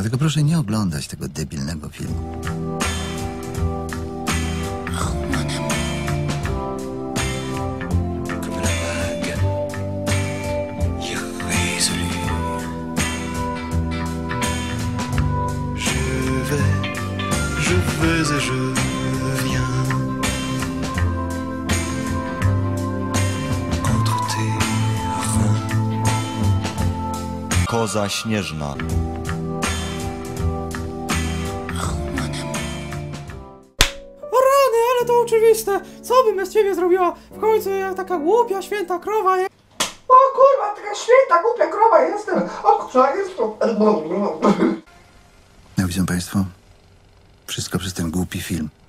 Dlatego proszę nie oglądać tego debilnego filmu. Je vais et je viens entre tes reins. Koza śnieżna. O rany, ale to oczywiste! Co bym bez ciebie zrobiła? W końcu jak taka głupia, święta krowa jest. O kurwa, taka święta, głupia krowa jestem! O kurwa, jestem! No widzą państwo? Wszystko przez ten głupi film.